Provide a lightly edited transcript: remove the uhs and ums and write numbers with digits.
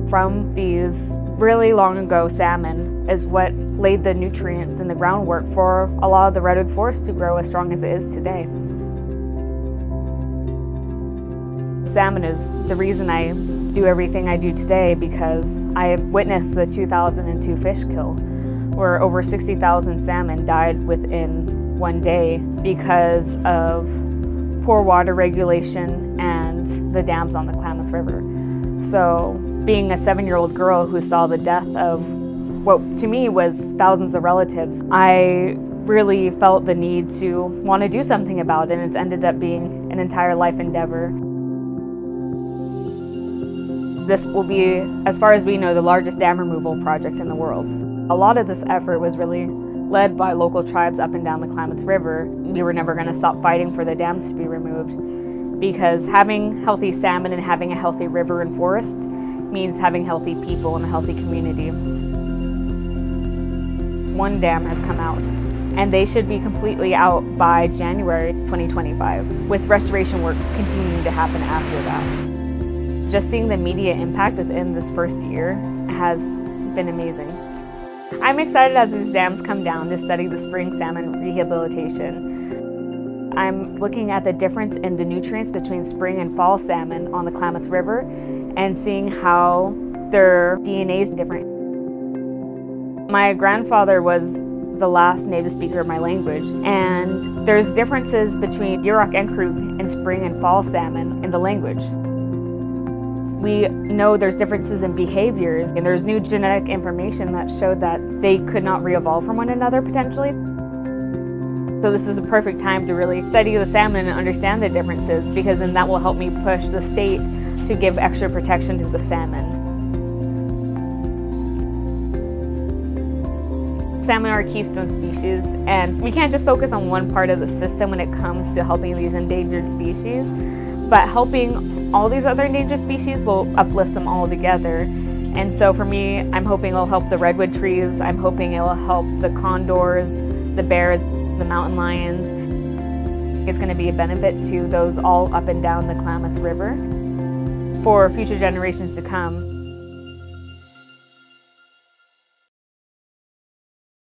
from these really long ago salmon is what laid the nutrients and the groundwork for a lot of the redwood forest to grow as strong as it is today. Salmon is the reason I do everything I do today, because I witnessed the 2002 fish kill, where over 60,000 salmon died within one day because of poor water regulation and the dams on the Klamath River. So being a 7-year-old girl who saw the death of what to me was thousands of relatives, I really felt the need to want to do something about it, and it's ended up being an entire life endeavor. This will be, as far as we know, the largest dam removal project in the world. A lot of this effort was really led by local tribes up and down the Klamath River. We were never going to stop fighting for the dams to be removed, because having healthy salmon and having a healthy river and forest means having healthy people and a healthy community. One dam has come out, and they should be completely out by January 2025, with restoration work continuing to happen after that. Just seeing the immediate impact within this first year has been amazing. I'm excited as these dams come down to study the spring salmon rehabilitation. I'm looking at the difference in the nutrients between spring and fall salmon on the Klamath River and seeing how their DNA is different. My grandfather was the last native speaker of my language, and there's differences between Yurok and Karuk in spring and fall salmon in the language. We know there's differences in behaviors, and there's new genetic information that showed that they could not re-evolve from one another potentially. So this is a perfect time to really study the salmon and understand the differences, because then that will help me push the state to give extra protection to the salmon. Salmon are a keystone species, and we can't just focus on one part of the system when it comes to helping these endangered species, but helping all these other endangered species will uplift them all together. And so for me, I'm hoping it'll help the redwood trees, I'm hoping it'll help the condors, the bears, the mountain lions. It's going to be a benefit to those all up and down the Klamath River for future generations to come.